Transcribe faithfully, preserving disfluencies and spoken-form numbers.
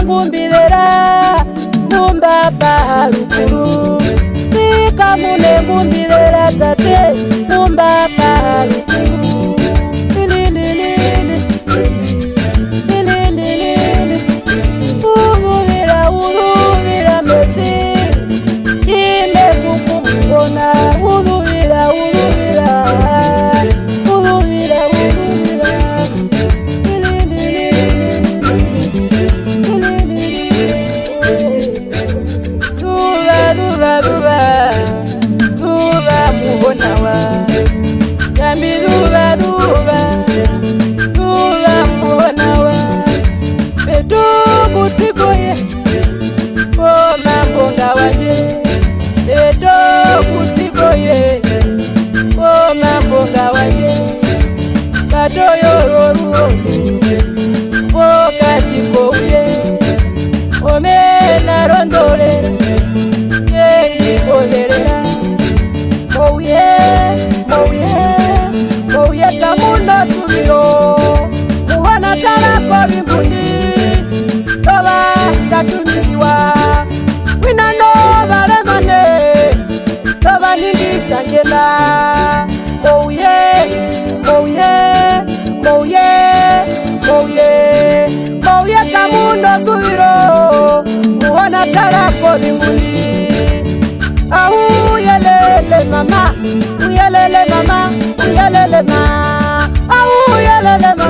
ngumbirera ngumbaba rukuru Nika mune ngumbirera tate ngumbaba rukuru Lilililili Lilililili Uruvira uruvira mesi Ime kukumukona uruvira uruvira Uruvira uruvira Duva duva duva muhonawa Yami duva duva duva muhonawa Bedu butikoye O mambonga wanje Bedu butikoye O mambonga wanje Kato yororu O katiko uye Ome narondolera Yengi kolerera Mouye, mouye, mouye kamuna subiro Muhana tala kwa bimbundi Toba tatunisiwa Wina no valemane Toba nindi sangela Mouye, mouye, mouye, mouye Mouye kamuna subiro Muhana tala kwa bimbundi Ahu yelele mama, uyelele mama, uyelele ma, ahu yelele mama.